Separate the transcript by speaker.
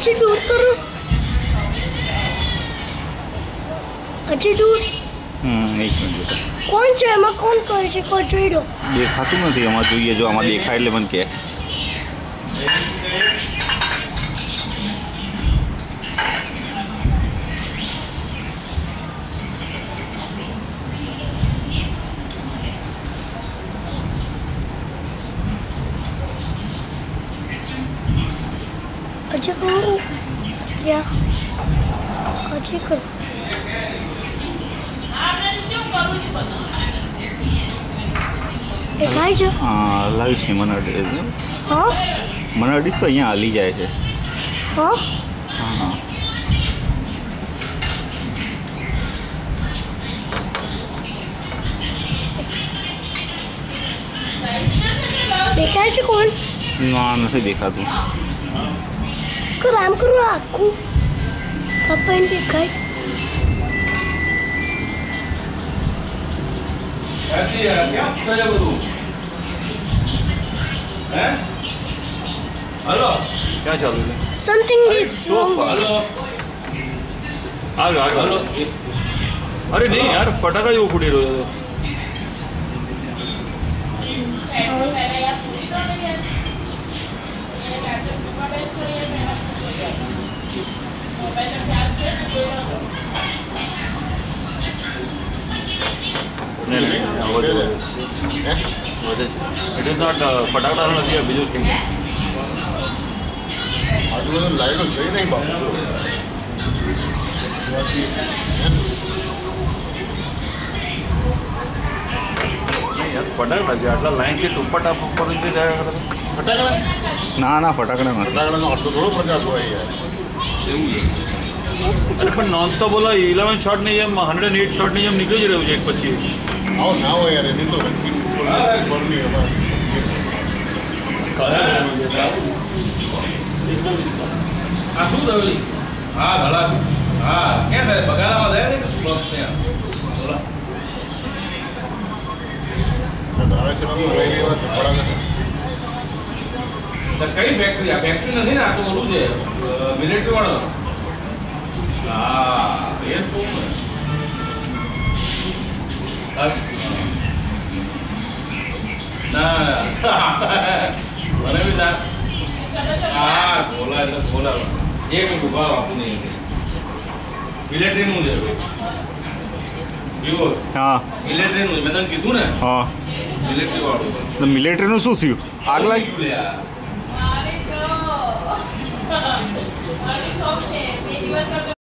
Speaker 1: अच्छी दूर करो, अच्छी दूर।
Speaker 2: एक मिनट
Speaker 1: કોણ છે એમાં? કોણ કરે છે? કોઈ જોઈ લો.
Speaker 2: દેખાતું નથી આમાં, જોઈએ જો આમાં દેખાય એટલે મને કહે.
Speaker 1: अच्छा करो क्या? अच्छी करो. દેખાય છે?
Speaker 2: હા લાવીશ ને મને અડી.
Speaker 1: હા
Speaker 2: મને અડીશ તો અહીંયા હાલી જાય છે.
Speaker 1: હા
Speaker 2: હા
Speaker 1: દેખાય છે કોણ?
Speaker 2: ના નથી દેખાતું.
Speaker 1: કર આમ કરો આખું તપન દેખાય.
Speaker 3: हेलो
Speaker 2: क्या चालू है?
Speaker 1: Something is wrong.
Speaker 3: हेलो
Speaker 2: आगे आगे.
Speaker 3: हेलो
Speaker 2: अरे नहीं यार फटाका जो फूटी रहो तो. इट इज नॉट फटाकડા નથી બીજું કેમ
Speaker 4: આજુબાજુ લાઈનો છે નહીં બાપુ.
Speaker 2: નહીં યાર ફટાકડા છે આટલા લાઈનથી ટુપ્પટા ઉપર ઊંચે જાય કરે.
Speaker 4: ફટાકડા
Speaker 2: ના ના ફટાકડા નથી.
Speaker 4: ફટાકડાનો આટલો થોડો પ્રકાશ હોય યાર.
Speaker 2: એવું છે પણ નોનસ્ટોપ બોલા 11 શોટની જેમ 108 શોટની જેમ નીકળી જ રહ્યું છે એક પછી.
Speaker 4: આવો ના હોય યાર એની તો રંગીન ઉપરની એમાં
Speaker 3: આ શું થયું? હા ભલા હા ક્યાં થાય બગાડામાં જાય ને બ્લોક ત્યાં બોલો.
Speaker 4: ધારાશિરામાં લઈ લેવા ધપડા નથી.
Speaker 3: કઈ ફેક્ટરી? આ ફેક્ટરી નથી ને, આ તો ઓલું છે મિલિટરી વાળો. હા એ જ કહું ને. ના મને બી ના. હા બોલા એટલે બોલા એક ઉભા આપું નહીં. મિલિટરીનું છે વિવો.
Speaker 2: હા
Speaker 3: મિલિટરીનું મેં તને કીધું ને.
Speaker 2: હા
Speaker 3: મિલિટરી વાળું
Speaker 2: તો મિલિટરીનું શું થયું? આગ લાગી?
Speaker 3: લે આ.
Speaker 5: અરે તો